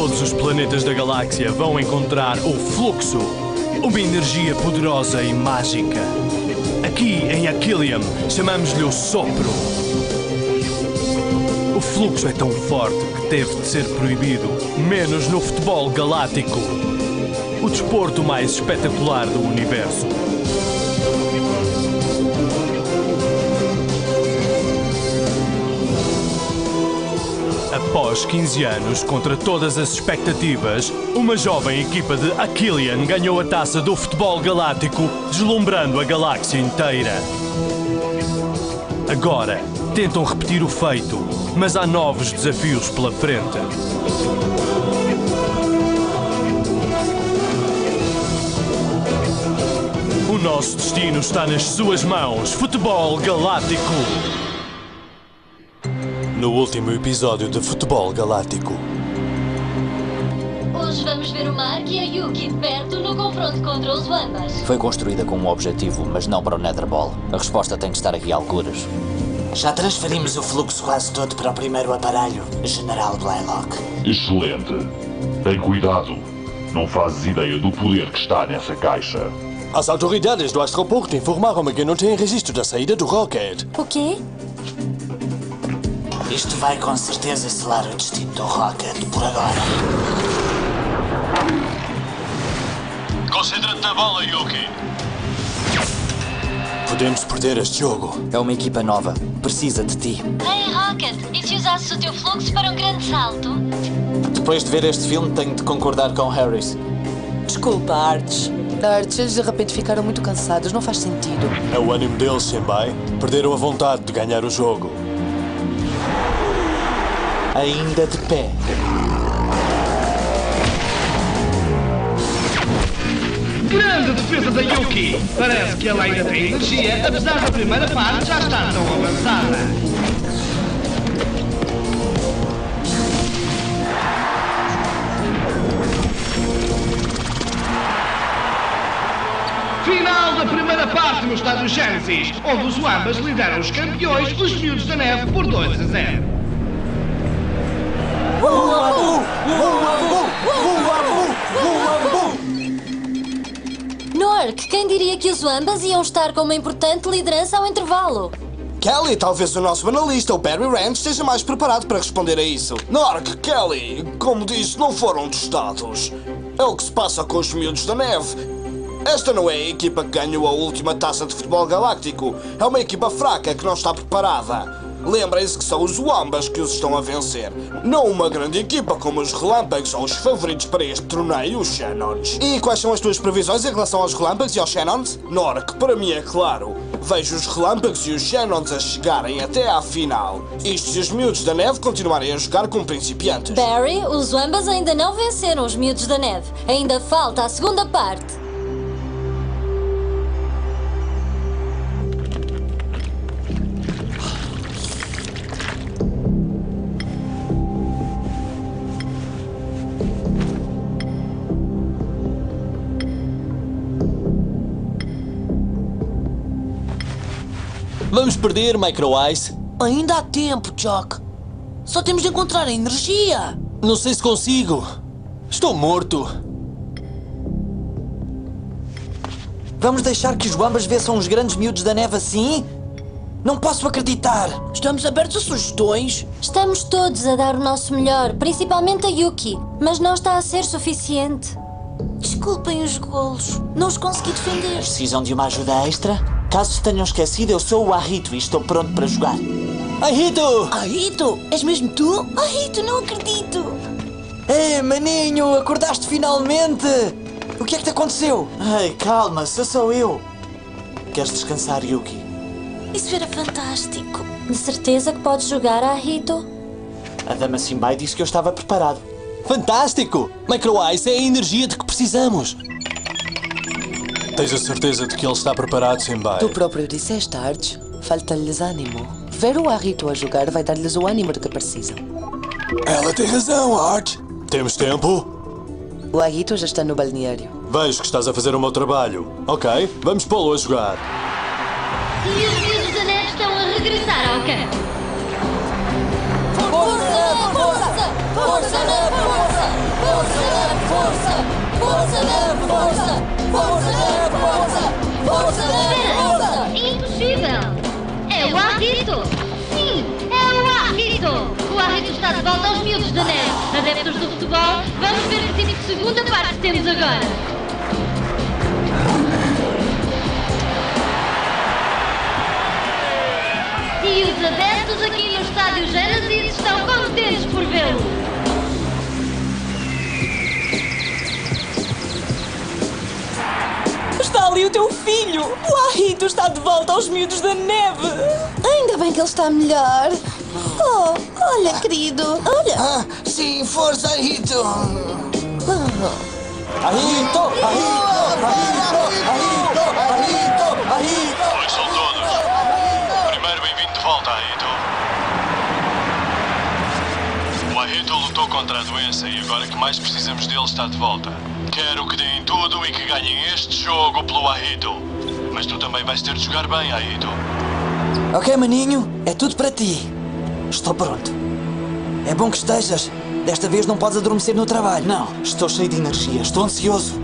Todos os planetas da galáxia vão encontrar o fluxo, uma energia poderosa e mágica. Aqui em Aquilium chamamos-lhe o sopro. O fluxo é tão forte que teve de ser proibido, menos no futebol galáctico, o desporto mais espetacular do universo. Após 15 anos, contra todas as expectativas, uma jovem equipa de Aquilium ganhou a taça do futebol galáctico, deslumbrando a galáxia inteira. Agora, tentam repetir o feito, mas há novos desafios pela frente. O nosso destino está nas suas mãos. Futebol Galáctico. No último episódio de Futebol Galáctico. Hoje vamos ver o Mark e a Yuki de perto no confronto contra os Wambas. Foi construída com um objetivo, mas não para o Nether Ball. A resposta tem que estar aqui a algures. Já transferimos o fluxo quase todo para o primeiro aparelho, General Blaylock. Excelente. Tem cuidado. Não fazes ideia do poder que está nessa caixa. As autoridades do Astroporto informaram-me que não têm registro da saída do Rocket. O quê? Isto vai com certeza selar o destino do Rocket por agora. Concentra-te na bola, Yuki. Podemos perder este jogo. É uma equipa nova. Precisa de ti. Hey, Rocket, e se usasses o teu fluxo para um grande salto? Depois de ver este filme, tenho de concordar com Harris. Desculpa, Arch. Arch, eles de repente ficaram muito cansados. Não faz sentido. É o ânimo deles, Senpai. Perderam a vontade de ganhar o jogo. Ainda de pé. Grande defesa da Yuki! Parece que ela ainda tem energia, apesar da primeira parte já estar tão avançada. Final da primeira parte no estádio Genesis, onde os Wambas lideram os campeões, os Miúdos da Neve, por 2-0. Nork, quem diria que os Wambas iam estar com uma importante liderança ao intervalo? Kelly, talvez o nosso analista, o Barry Rand, esteja mais preparado para responder a isso. Nork, Kelly, como disse, não foram testados. É o que se passa com os Miúdos da Neve. Esta não é a equipa que ganhou a última taça de futebol galáctico. É uma equipa fraca que não está preparada. Lembrem-se que são os Wambas que os estão a vencer. Não uma grande equipa como os Relâmpagos ou os favoritos para este torneio, os Shannons. E quais são as tuas previsões em relação aos Relâmpagos e aos Shannons? Nork, para mim é claro. Vejo os Relâmpagos e os Shannons a chegarem até à final. Isto se os Miúdos da Neve continuarem a jogar como principiantes. Barry, os Wambas ainda não venceram os Miúdos da Neve. Ainda falta a segunda parte. Vamos perder, Micro Ice. Ainda há tempo, Jock. Só temos de encontrar a energia. Não sei se consigo. Estou morto. Vamos deixar que os Wambas vençam os grandes Miúdos da Neve assim? Não posso acreditar. Estamos abertos a sugestões. Estamos todos a dar o nosso melhor, principalmente a Yuki, mas não está a ser suficiente. Desculpem os golos. Não os consegui defender. Precisam de uma ajuda extra? Caso se tenham esquecido, eu sou o Ahito e estou pronto para jogar. Ahito! Ahito? És mesmo tu? Ahito, não acredito. Ei, maninho, acordaste finalmente! O que é que te aconteceu? Ei, calma, sou eu. Queres descansar, Yuki? Isso era fantástico. De certeza que podes jogar, Ahito? A Dama Simbai disse que eu estava preparado. Fantástico! Micro Ice é a energia de que precisamos. Tens a certeza de que ele está preparado, Senpai? Tu próprio disseste, Arch. Falta-lhes ânimo. Ver o Ahito a jogar vai dar-lhes o ânimo de que precisam. Ela tem razão, Arch. Temos tempo? O Ahito já está no balneário. Vejo que estás a fazer o meu trabalho. Ok, vamos pô-lo a jogar. E os Miúdos da Neve estão a regressar ao campo. Força na força! Força na força! Força, Neve, força! Força, Neve, força! Força, Neve, força! Impossível! É o Arrito! Sim, é o Arrito! O Arrito está de volta aos miúdos da neve. Adeptos do futebol, vamos ver que time de segunda parte temos agora. E os adeptos aqui no estádio Gênesis estão contentes por vê-lo. Está ali o teu filho! O Arrito está de volta aos miúdos da neve! Ainda bem que ele está melhor. Oh, olha, querido, olha. Ah, sim, força, Arrito! Arrito! Arrito! Arrito! Arrito! Arrito! Oi, são todos. Primeiro, bem-vindo de volta, Arrito. O Arrito lutou contra a doença e agora que mais precisamos dele está de volta. Quero que deem tudo e que ganhem este jogo pelo Arrito. Mas tu também vais ter de jogar bem, Arrito. Ok, maninho, é tudo para ti. Estou pronto. É bom que estejas. Desta vez não podes adormecer no trabalho. Não, estou cheio de energia, estou ansioso.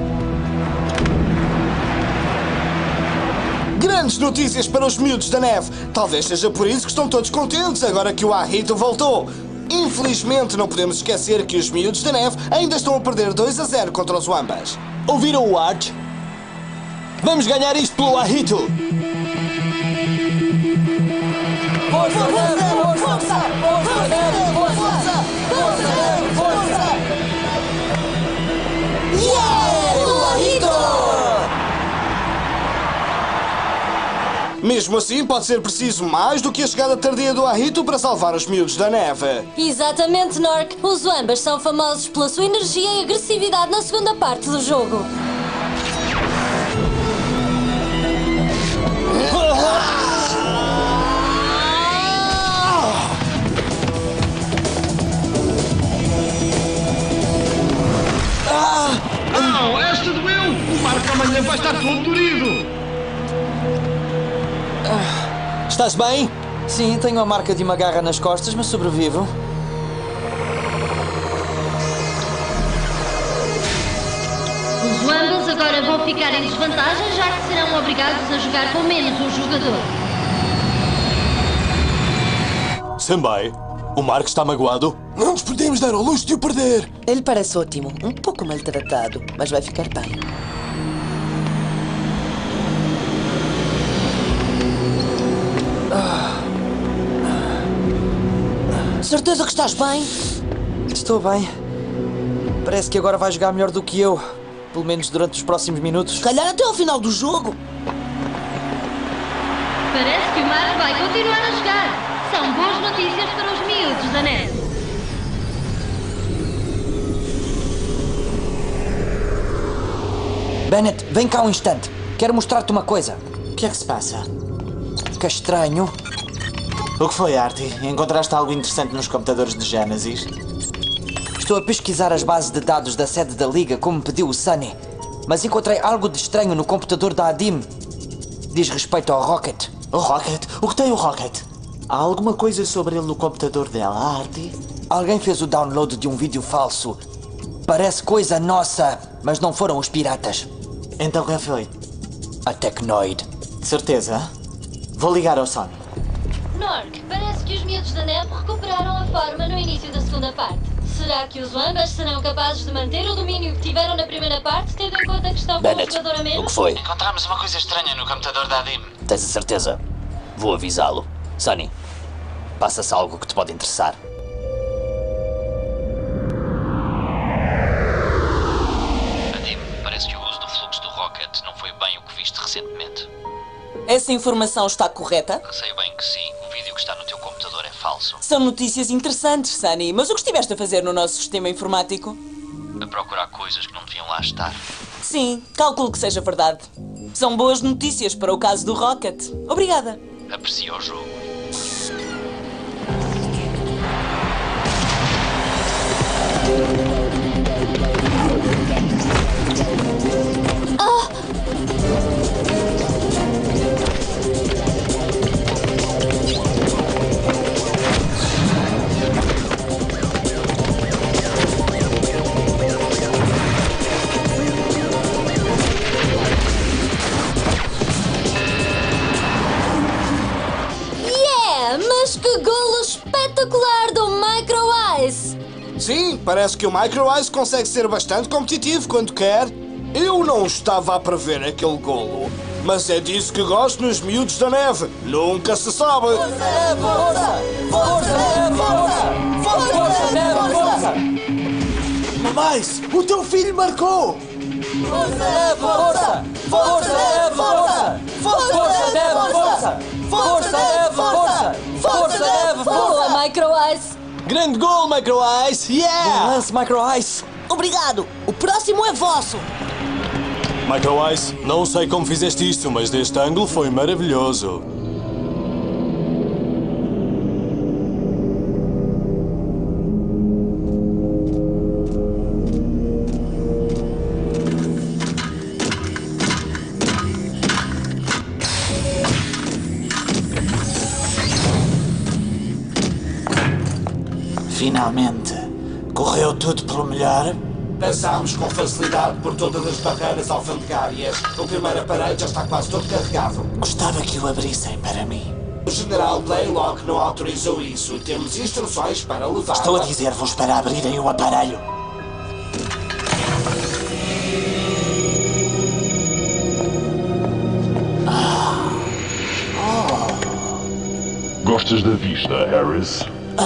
Grandes notícias para os miúdos da neve. Talvez seja por isso que estão todos contentes agora que o Arrito voltou. Infelizmente, não podemos esquecer que os miúdos da neve ainda estão a perder 2-0 contra os Wambas. Ouviram o Arch? Vamos ganhar isto pelo Arrito! Força, Neve, força! Força, Neve, força! Força, Neve, força! Yeah! Pelo Arrito! Mesmo assim, pode ser preciso mais do que a chegada tardia do Arrito para salvar os miúdos da neve. Exatamente, Nork. Os Wambas são famosos pela sua energia e agressividade na segunda parte do jogo. Não, esta doeu! O Marco amanhã vai estar todo dorido! Estás bem? Sim, tenho a marca de uma garra nas costas, mas sobrevivo. Os Wambas agora vão ficar em desvantagem, já que serão obrigados a jogar com menos um jogador. Senpai, o Marco está magoado? Não nos podemos dar ao luxo de o perder. Ele parece ótimo, um pouco maltratado, mas vai ficar bem. Certeza que estás bem? Estou bem. Parece que agora vai jogar melhor do que eu. Pelo menos durante os próximos minutos. Se calhar até ao final do jogo. Parece que o Marco vai continuar a jogar. São boas notícias para os miúdos da neve. Bennett, vem cá um instante. Quero mostrar-te uma coisa. O que é que se passa? Que estranho. O que foi, Artie? Encontraste algo interessante nos computadores de Genesis? Estou a pesquisar as bases de dados da sede da Liga, como me pediu o Sunny. Mas encontrei algo de estranho no computador da Adim. Diz respeito ao Rocket. O Rocket? O que tem o Rocket? Há alguma coisa sobre ele no computador dela, Artie? Alguém fez o download de um vídeo falso. Parece coisa nossa, mas não foram os piratas. Então quem foi? A Technoid. Certeza? Vou ligar ao Sony. Nork, parece que os miúdos da neve recuperaram a forma no início da segunda parte. Será que os Wambas serão capazes de manter o domínio que tiveram na primeira parte, tendo em conta que estão com um jogador a menos? O que foi? Encontramos uma coisa estranha no computador da Adim. Tens a certeza? Vou avisá-lo. Sunny, passa-se algo que te pode interessar. Adim, parece que o uso do fluxo do Rocket não foi bem o que viste recentemente. Essa informação está correta? Sei bem que sim. O vídeo que está no teu computador é falso. São notícias interessantes, Sunny. Mas o que estiveste a fazer no nosso sistema informático? A procurar coisas que não deviam lá estar. Sim, calculo que seja verdade. São boas notícias para o caso do Rocket. Obrigada. Aprecia o jogo. que golo espetacular do Micro Ice! Sim, parece que o Micro Ice consegue ser bastante competitivo quando quer. Eu não estava a prever aquele golo, mas é disso que gosto nos miúdos da neve. Nunca se sabe. Força! Mamães, o teu filho marcou! Força! Boa, Micro Ice! Grande gol, Micro Ice! Yeah! Bom lance, Micro Ice! Obrigado! O próximo é vosso! Micro Ice, não sei como fizeste isto, mas deste ângulo foi maravilhoso. Finalmente, correu tudo pelo melhor? Passámos com facilidade por todas as barreiras alfandegárias. O primeiro aparelho já está quase todo carregado. Gostava que o abrissem para mim. O General Blaylock não autorizou isso. Temos instruções para levar. Estou a dizer-vos para abrirem o aparelho. Gostas da vista, Harris?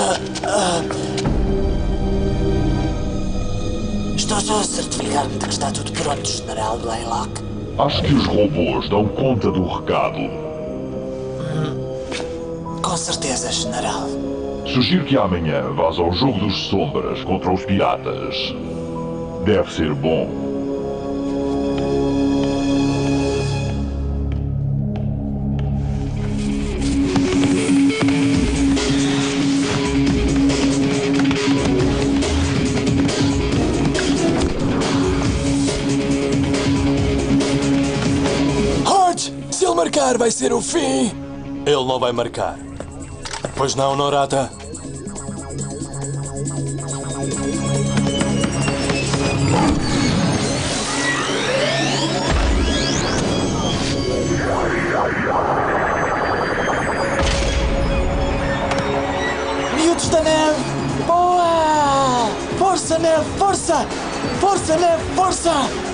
Estou só a certificar-me de que está tudo pronto, General Blaylock. Acho que os robôs dão conta do recado. Com certeza, General. Sugiro que amanhã vás ao jogo dos sombras contra os piratas. Deve ser bom. Se ele marcar, vai ser o fim. Ele não vai marcar. Pois não, Norata? Miúdos da neve! Boa! Força, neve, força! Força, neve, força!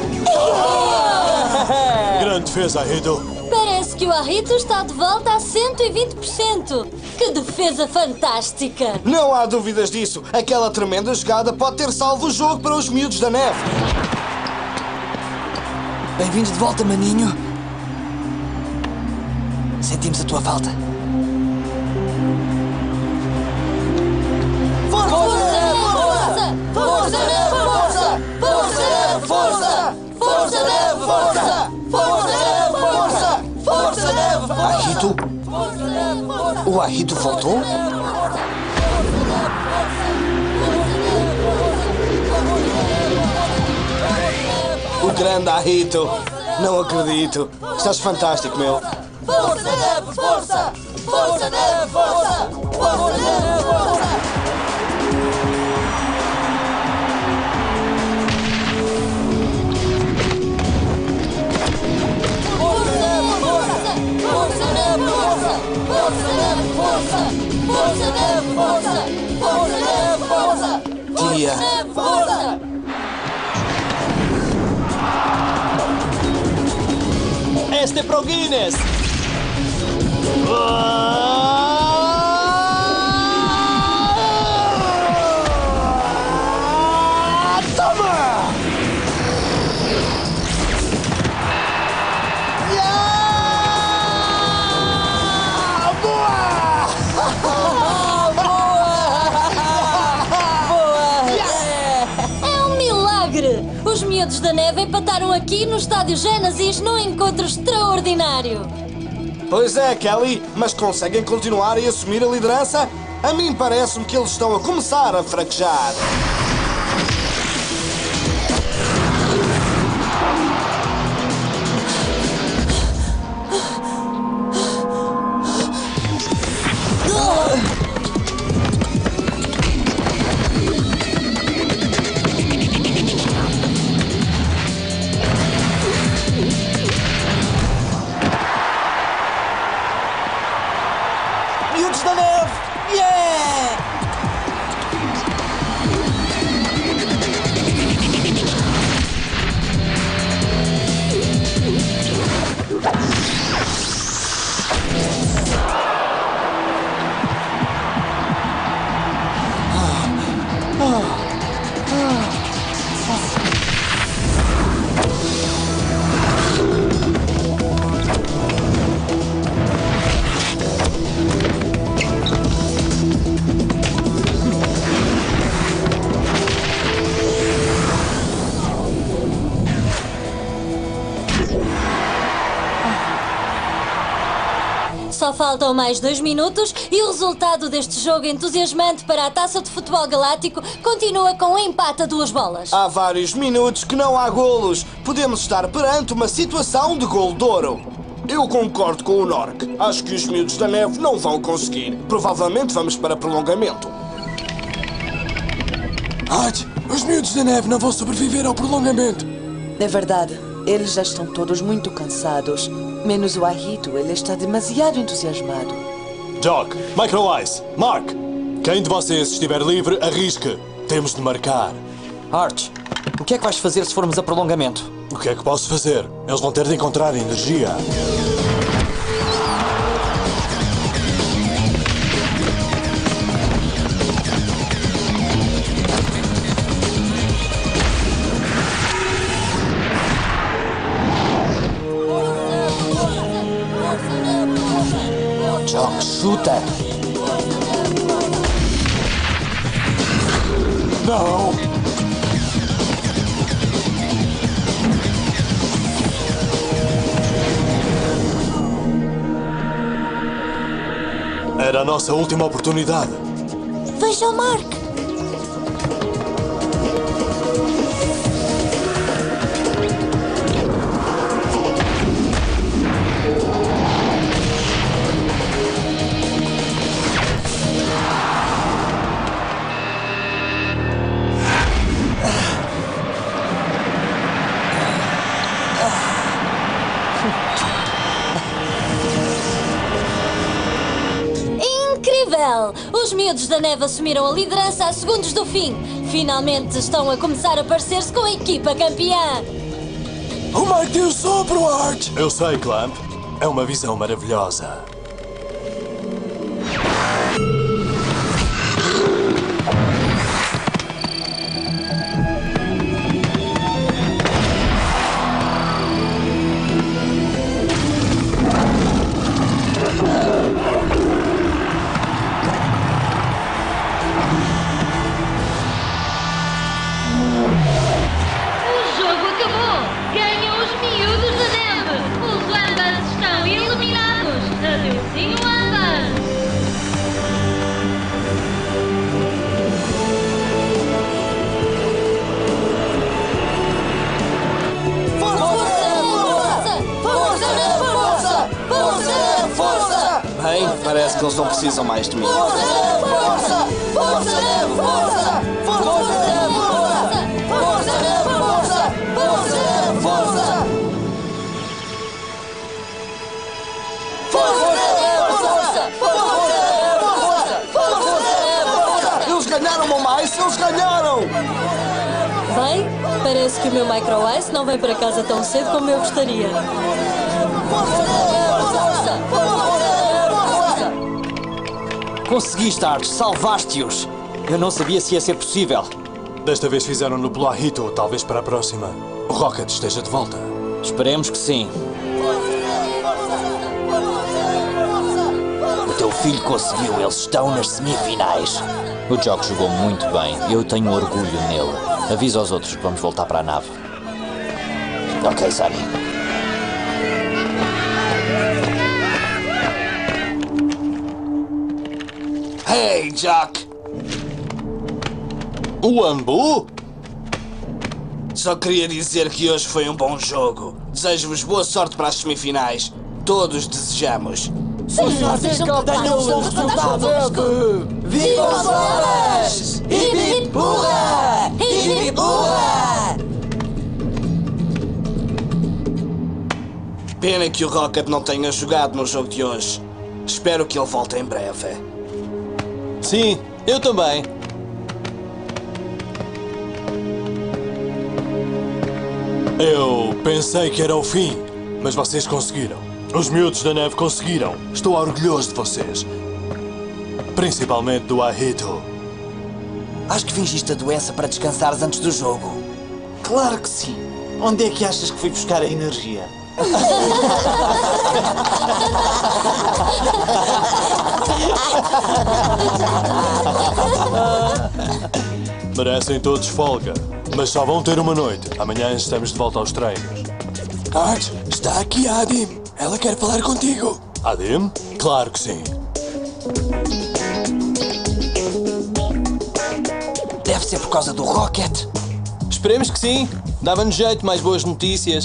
Grande defesa, Riddle. Parece que o Arrito está de volta a 120%. Que defesa fantástica! Não há dúvidas disso. Aquela tremenda jogada pode ter salvo o jogo para os miúdos da neve. Bem-vindos de volta, maninho. Sentimos a tua falta. Força! Força! Força! Força! Força! Força! Força! Força! Força! Força! Arrito? O Arrito voltou? O grande Arrito. Não acredito. Estás fantástico, meu. Força! Força! Força! Força! Força! Tia. Este é pro Guinness. Toma! Os miúdos da neve empataram aqui no estádio Genesis num encontro extraordinário. Pois é, Kelly, mas conseguem continuar e assumir a liderança? A mim parece-me que eles estão a começar a fraquejar. Miúdos da neve! faltam mais 2 minutos e o resultado deste jogo entusiasmante para a Taça de Futebol Galáctico continua com um empate a 2 bolas. Há vários minutos que não há golos. Podemos estar perante uma situação de gol de ouro. Eu concordo com o Nork. Acho que os miúdos da neve não vão conseguir. Provavelmente vamos para prolongamento. Arch, os miúdos da neve não vão sobreviver ao prolongamento. É verdade, eles já estão todos muito cansados. Menos o Ahito, ele está demasiado entusiasmado. Jock, Micro Ice, Mark, quem de vocês estiver livre, arrisque. Temos de marcar. Arch, o que é que vais fazer se formos a prolongamento? O que é que posso fazer? Eles vão ter de encontrar energia. Jock, chuta! Não! Era a nossa última oportunidade. Veja o Mark. Incrível! Os miúdos da neve assumiram a liderança a segundos do fim. Finalmente estão a começar a parecer-se com a equipa campeã. O Mark deu sopro, Arch! Eu sei, Clamp. É uma visão maravilhosa. Bem, parece que eles não precisam mais de mim. Eles ganharam o mais, eles ganharam! Bem, parece que o meu Micro Ice não vem para casa tão cedo como eu gostaria. Conseguiste, Arch, salvaste-os! Eu não sabia se ia ser possível. Desta vez fizeram-no pelo Ahito, talvez para a próxima o Rocket esteja de volta. Esperemos que sim. O teu filho conseguiu, eles estão nas semifinais. O Jock jogou muito bem. Eu tenho orgulho nele. Avisa aos outros que vamos voltar para a nave. Ok, Sunny. Hey, Jock! O Ambu? Só queria dizer que hoje foi um bom jogo. Desejo-vos boa sorte para as semifinais. Todos desejamos. Tenham o resultado! Viva os Sombras! Hip hip hurra! Hip hip hurra! Pena que o Rocket não tenha jogado no jogo de hoje. Espero que ele volte em breve. Sim, eu também. Eu pensei que era o fim, mas vocês conseguiram. Os miúdos da neve conseguiram. Estou orgulhoso de vocês. Principalmente do Ahito. Acho que fingiste a doença para descansares antes do jogo. Claro que sim. Onde é que achas que fui buscar a energia? Merecem todos folga, mas só vão ter uma noite. Amanhã estamos de volta aos treinos. Arch, está aqui a Adim. Ela quer falar contigo. Adim? Claro que sim. Deve ser por causa do Rocket. Esperemos que sim. Dava-nos jeito, mais boas notícias.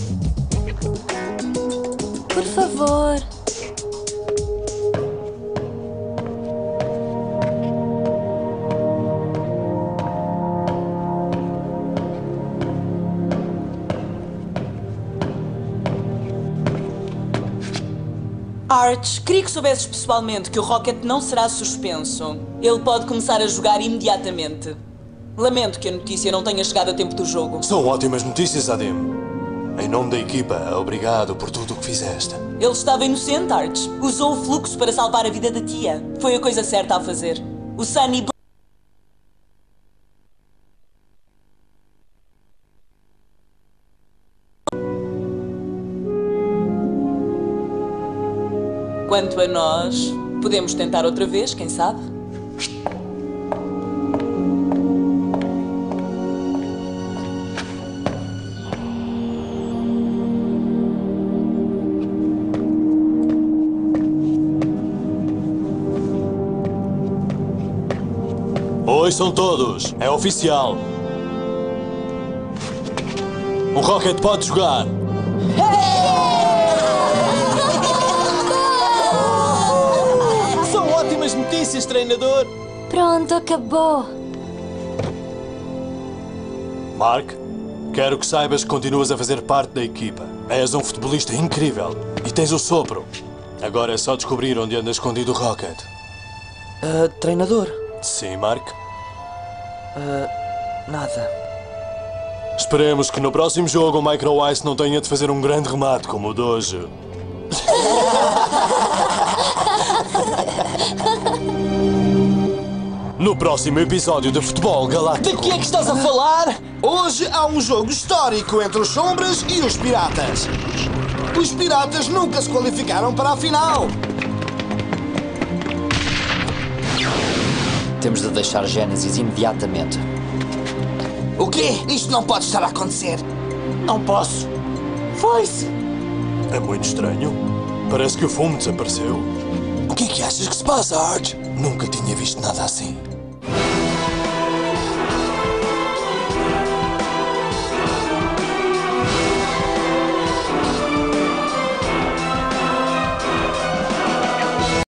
Por favor. Arch, queria que soubesses pessoalmente que o Rocket não será suspenso. Ele pode começar a jogar imediatamente. Lamento que a notícia não tenha chegado a tempo do jogo. São ótimas notícias, Adim. Em nome da equipa, obrigado por tudo o que fizeste. Ele estava inocente, Arch. Usou o fluxo para salvar a vida da tia. Foi a coisa certa a fazer. O Sunny... Quanto a nós, podemos tentar outra vez, quem sabe? Ouçam todos, é oficial. O Rocket pode jogar. São ótimas notícias, treinador. Pronto, acabou. Mark, quero que saibas que continuas a fazer parte da equipa. És um futebolista incrível e tens o sopro. Agora é só descobrir onde anda escondido o Rocket. Treinador? Sim, Mark? Nada. Esperemos que no próximo jogo o Micro Ice não tenha de fazer um grande remate como o de hoje. No próximo episódio de Futebol Galáctico. De que é que estás a falar? Hoje há um jogo histórico entre os Sombras e os Piratas. Os Piratas nunca se qualificaram para a final. Temos de deixar Gênesis imediatamente. O quê? Isto não pode estar a acontecer. Não posso. Foi-se. É muito estranho. Parece que o fumo desapareceu. O que é que achas que se passa, Arch? Nunca tinha visto nada assim.